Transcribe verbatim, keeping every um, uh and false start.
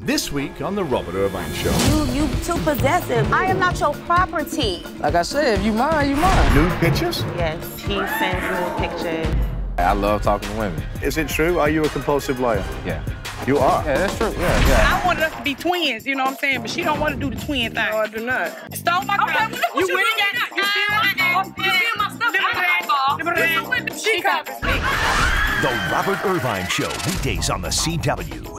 This week on The Robert Irvine Show. You, you too possessive. I am not your property. Like I said, if you mine, you mine. Nude pictures? Yes, he sends nude pictures. I love talking to women. Is it true? Are you a compulsive liar? Yeah. You are? Yeah, that's true. Yeah, yeah. I wanted us to be twins, you know what I'm saying? But she don't want to do the twin thing. No, I do not. Stole my car. Okay, well, look what you, you really got. You steal my ass. You steal my stuff. She copies me. The Robert Irvine Show, weekdays on the C W.